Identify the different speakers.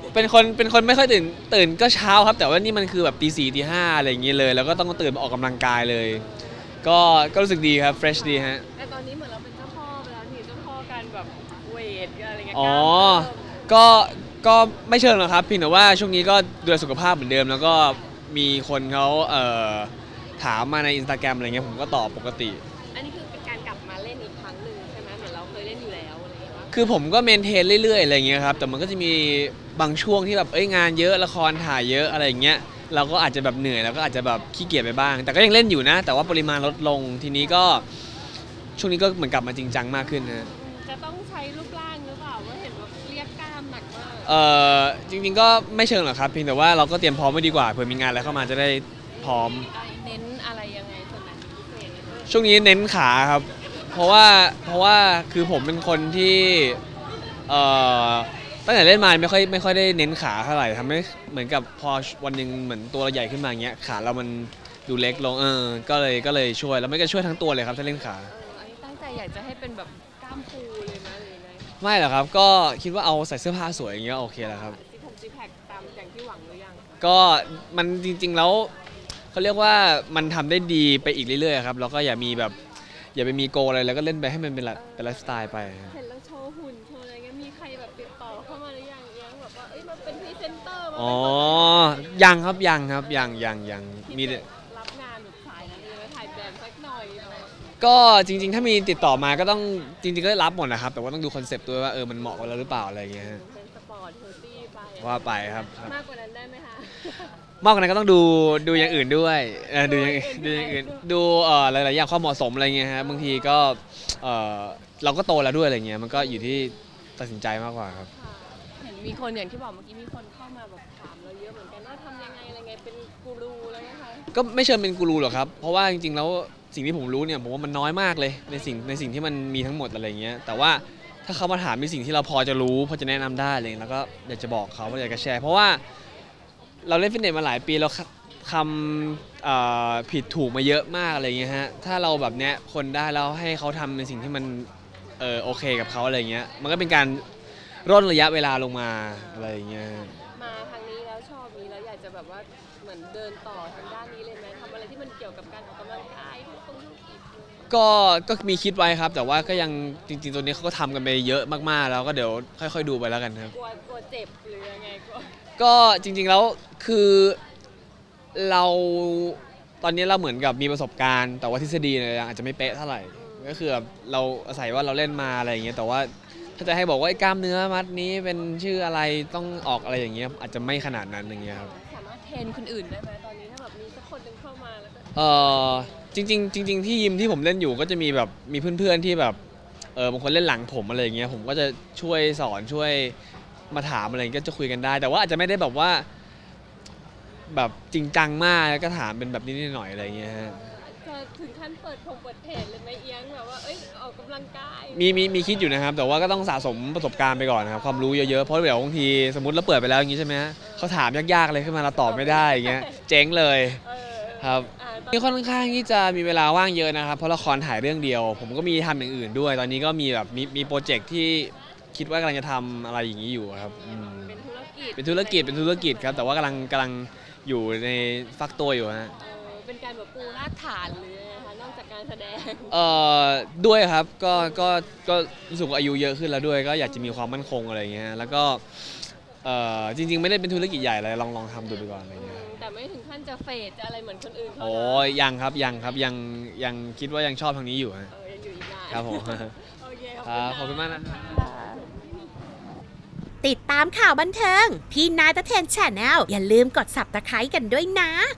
Speaker 1: เป็นคนไม่ค่อยตื่นก็เช้าครับแต่ว่านี่มันคือแบบตี 4ตี 5อะไรอย่างเงี้ยเลยแล้วก็ต้องตื่นมาออกกำลังกายเลยก็รู้สึกดีครับเฟรชดีฮะ
Speaker 2: แต่ตอนนี้เหมือนเราเป็นเจ้าพ่อไปแล้วนี่เจ้าพ่อการแบบเวทอะไรเงี้ย
Speaker 1: อ๋อก็ไม่เชิงหรอกครับเพียงแต่ว่าช่วงนี้ก็ดูแลสุขภาพเหมือนเดิมแล้วก็มีคนเขาถามมาใน Instagram อะไรเงี้ยผมก็ตอบปกติ
Speaker 2: อันนี้คือเป็นการกลับมาเล่นอีกครั้งหนึ่งใช่ไหมเหมือนเราเคยเล่นอยู่แล้วอะไรเงี้ย
Speaker 1: คือผมก็เมนเทนเรื่อยๆอะไรเงี้ยครับแต่มันก็จะมีบางช่วงที่แบบงานเยอะละครถ่ายเยอะอะไรอย่างเงี้ยเราก็อาจจะแบบเหนื่อยแล้วก็อาจจะแบบขี้เกียจไปบ้างแต่ก็ยังเล่นอยู่นะแต่ว่าปริมาณลดลงทีนี้ก็ช่วงนี้ก็เหมือนกลับมาจริงจังมากขึ้นนะ
Speaker 2: จะต้องใช้รูปร่างหรือเปล่าว่าเห็นว่าเรียกกล้ามหนักมาก
Speaker 1: จริงๆก็ไม่เชิงหรอกครับเพียงแต่ว่าเราก็เตรียมพร้อมไว้ดีกว่าเผื่อมีงานอะไรเข้ามาจะได้พร้อม
Speaker 2: เน้นอะไรยังไงส่วนไหนพิเศษ
Speaker 1: ช่วงนี้เน้นขาครับเพราะว่าคือผมเป็นคนที่ตั้งแต่เล่นมาไม่ค่อยได้เน้นขาเท่าไหร่ทำให้เหมือนกับพอวันหนึ่งเหมือนตัวเราใหญ่ขึ้นมาอย่างเงี้ยขาเรามันดูเล็กลงก็เลยช่วยแล้วไม่ก็ช่วยทั้งตัวเลยครับถ้าเล่นขา
Speaker 2: อันนี้ตั้งใจอยากจะให้เป็นแบบกล้ามปูเลยไหมหรือไง
Speaker 1: ไม่หรอกครับก็คิดว่าเอาใส่เสื้อผ้าสวยอย่างเงี้ยโอเคแล้วครับ
Speaker 2: ซิกแพคตามอย่างที่หวังหรือยัง
Speaker 1: ก็มันจริงๆแล้วเขาเรียกว่ามันทำได้ดีไปอีกเรื่อยๆครับแล้วก็อย่าไปมีโกอะไรแล้วก็เล่นไปให้มันเป็นไลฟ์สไตล์ไป
Speaker 2: เห็นแล้วโชว์หุ่นโชว์อะไรเงี้ยมีใครแบบติดต่อเข้ามาหรือยังแบบว่ามาเป็นพรีเซนเตอร์
Speaker 1: อ๋อยังครับยังมี
Speaker 2: รับงานแบบสายนั้นเลยถ่ายแบบสักหน่อย
Speaker 1: ก็จริงๆถ้ามีติดต่อมาก็ต้องจริงๆก็รับหมดนะครับแต่ว่าต้องดูคอนเซปต์ด้วยว่ามันเหมาะกับเราหรือเปล่าอะไรอย่างเงี้ย
Speaker 2: เป็นสปอร์ตเฮลตี้ไป
Speaker 1: ว่าไปครับ
Speaker 2: มากกว่านั้นได้ไหมคะ
Speaker 1: มากกว่านั้นก็ต้องดูอย่างอื่นด้วยดูอย่างอื่นดูหลายๆอย่างความเหมาะสมอะไรเงี้ยฮะบางทีก็เราก็โตแล้วด้วยอะไรเงี้ยมันก็อยู่ที่ตัดสินใจมากกว่าครับ
Speaker 2: เห็นมีคนอย่างที่บอกเมื่อกี้มีคนเข้ามาแบบถามเราเยอะเหมือนกันว่าทำยังไงอะไรเงี้ยเป็นกูรูแล้วนะคะ
Speaker 1: ก็ไม่เชิงเป็นกูรูหรอกครับเพราะว่าจริงๆแล้วสิ่งที่ผมรู้เนี่ยผมว่ามันน้อยมากเลยในสิ่งที่มันมีทั้งหมดอะไรเงี้ยแต่ว่าถ้าเขามาถามในสิ่งที่เราพอจะรู้พอจะแนะนำได้เลยแล้วก็อยากจะบอกเขาอยากจะแชร์เพราะว่าเราเล่นฟิตเนสมาหลายปีเราทำผิดถูกมาเยอะมากอะไรเงี้ยฮะถ้าเราแบบเนี้ยคนได้แล้วให้เขาทำในสิ่งที่มันโอเคกับเขาอะไรเงี้ยมันก็เป็นการร่นระยะเวลาลงมาอะไรเงี้ย
Speaker 2: มาทางนี้แล้วชอบนี้แล้วอยากจะแบบว่าเหมือนเดินต่อทางด้านนี้เลยไหมทำอะไรที่มันเกี่ยวกับการออกกำลังกายธุรกิจ
Speaker 1: ก็มีคิดไว้ครับแต่ว่าก็ยังจริงๆตัวนี้เขาก็ทำกันไปเยอะมากๆแล้วก็เดี๋ยวค่อยๆดูไปแล้วกันครับ
Speaker 2: กลัวเจ็บหรือยังไง
Speaker 1: ก็จริงๆแล้วคือเราตอนนี้เราเหมือนกับมีประสบการณ์แต่ว่าทฤษฎีเนี่ยอาจจะไม่เป๊ะเท่าไหร่ก็คือแบบเราอาศัยว่าเราเล่นมาอะไรอย่างเงี้ยแต่ว่าถ้าจะให้บอกว่ากล้ามเนื้อมัดนี้เป็นชื่ออะไรต้องออกอะไรอย่างเงี้ยอาจจะไม่ขนาดนั้นอย่างเงี้ยครับ
Speaker 2: สามารถเทรนคนอื่นได้ไหมตอนนี้ถ้าแบบมีสักคนนึงเข้ามาแล้ว
Speaker 1: จริงที่ยิมที่ผมเล่นอยู่ก็จะมีแบบมีเพื่อนๆที่แบบบางคนเล่นหลังผมอะไรอย่างเงี้ยผมก็จะช่วยสอนช่วยมาถามอะไรก็จะคุยกันได้แต่ว่าอาจจะไม่ได้แบบว่าแบบจริงจังมากแล้วก็ถามเป็นแบบนิดหน่อยอะไรอย่างเงี้ยฮะ
Speaker 2: จะถึงขั้นเปิดเพจเลยไหมเอียงแบบว่าออกกำลังกาย
Speaker 1: มีคิดอยู่นะครับแต่ว่าก็ต้องสะสมประสบการณ์ไปก่อนนะครับความรู้เยอะๆเพราะเดี๋ยวบางทีสมมติเราเปิดไปแล้วอย่างงี้ใช่ไหมเขาถามยากๆเลยขึ้นมาเราตอบไม่ได้อย่างเงี้ยเจ๊งเลยครับนี่ค่อนข้างที่จะมีเวลาว่างเยอะนะครับเพราะละครถ่ายเรื่องเดียวผมก็มีทำอย่างอื่นด้วยตอนนี้ก็มีแบบมีโปรเจกต์ที่คิดว่ากำลังจะทำอะไรอย่างนี้อยู่ครับเป็นธุรกิจครับแต่ว่ากำลังอยู่ในฟักตัวอยู่ฮะ
Speaker 2: เป็นการแบบปูรากฐานหรือนะคะนอกจากการแสดง
Speaker 1: ด้วยครับก็รู้สึกว่าอายุเยอะขึ้นแล้วด้วยก็อยากจะมีความมั่นคงอะไรอย่างเงี้ยแล้วก็จริงๆไม่ได้เป็นธุรกิจใหญ่อะไรลองทำดูไปก่อนอะไรเงี้ย
Speaker 2: แต่ไม่ถึงขั้นจะเฟดจะอะไรเหมือนคนอื่นเขา
Speaker 1: ยังครับยังคิดว่ายังชอบทางนี้อยู่ฮะ
Speaker 2: ยังอยู่อีกนาน
Speaker 1: ครับผม
Speaker 2: โอเค
Speaker 1: ขอบคุณมากนะ
Speaker 3: ติดตามข่าวบันเทิงพี่นายตะเทน Channel อย่าลืมกด Subscribe กันด้วยนะ